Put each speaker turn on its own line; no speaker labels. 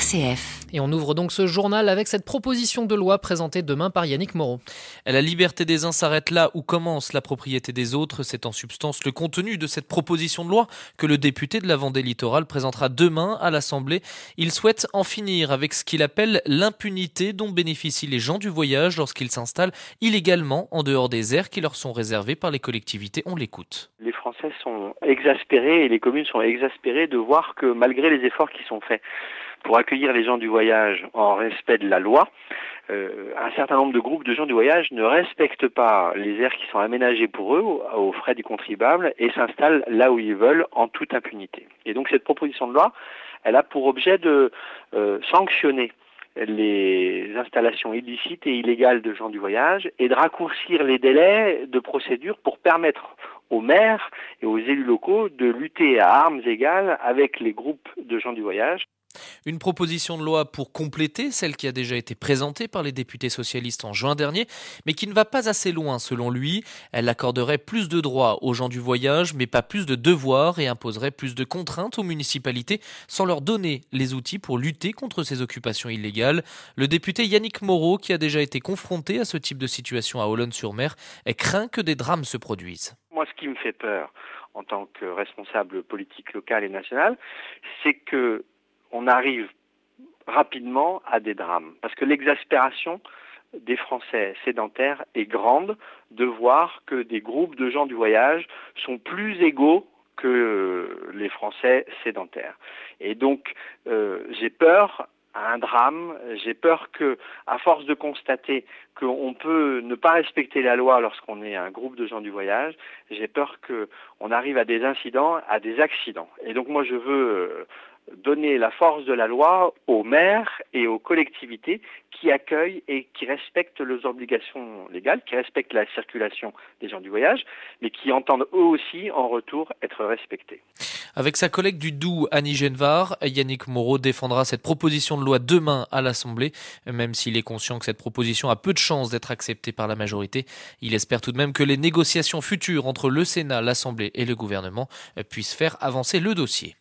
RCF.
Et on ouvre donc ce journal avec cette proposition de loi présentée demain par Yannick Moreau.
La liberté des uns s'arrête là où commence la propriété des autres. C'est en substance le contenu de cette proposition de loi que le député de la Vendée littorale présentera demain à l'Assemblée. Il souhaite en finir avec ce qu'il appelle l'impunité dont bénéficient les gens du voyage lorsqu'ils s'installent illégalement en dehors des aires qui leur sont réservées par les collectivités. On l'écoute.
Les Français sont exaspérés et les communes sont exaspérées de voir que malgré les efforts qui sont faits pour accueillir les gens du voyage en respect de la loi, un certain nombre de groupes de gens du voyage ne respectent pas les aires qui sont aménagées pour eux aux frais du contribuable et s'installent là où ils veulent en toute impunité. Et donc cette proposition de loi, elle a pour objet de sanctionner les installations illicites et illégales de gens du voyage et de raccourcir les délais de procédure pour permettre aux maires et aux élus locaux de lutter à armes égales avec les groupes de gens du voyage.
Une proposition de loi pour compléter celle qui a déjà été présentée par les députés socialistes en juin dernier, mais qui ne va pas assez loin selon lui. Elle accorderait plus de droits aux gens du voyage, mais pas plus de devoirs et imposerait plus de contraintes aux municipalités sans leur donner les outils pour lutter contre ces occupations illégales. Le député Yannick Moreau, qui a déjà été confronté à ce type de situation à Olonne-sur-Mer, craint que des drames se produisent.
Moi, ce qui me fait peur en tant que responsable politique local et national, c'est que on arrive rapidement à des drames. Parce que l'exaspération des Français sédentaires est grande de voir que des groupes de gens du voyage sont plus égaux que les Français sédentaires. Et donc, j'ai peur à un drame, j'ai peur que, à force de constater qu'on peut ne pas respecter la loi lorsqu'on est un groupe de gens du voyage, j'ai peur qu'on arrive à des incidents, à des accidents. Et donc moi je veux donner la force de la loi aux maires et aux collectivités qui accueillent et qui respectent leurs obligations légales, qui respectent la circulation des gens du voyage, mais qui entendent eux aussi en retour être respectés.
Avec sa collègue du Doubs, Annie Genevard, Yannick Moreau défendra cette proposition de loi demain à l'Assemblée. Même s'il est conscient que cette proposition a peu de chances d'être acceptée par la majorité, il espère tout de même que les négociations futures entre le Sénat, l'Assemblée et le gouvernement puissent faire avancer le dossier.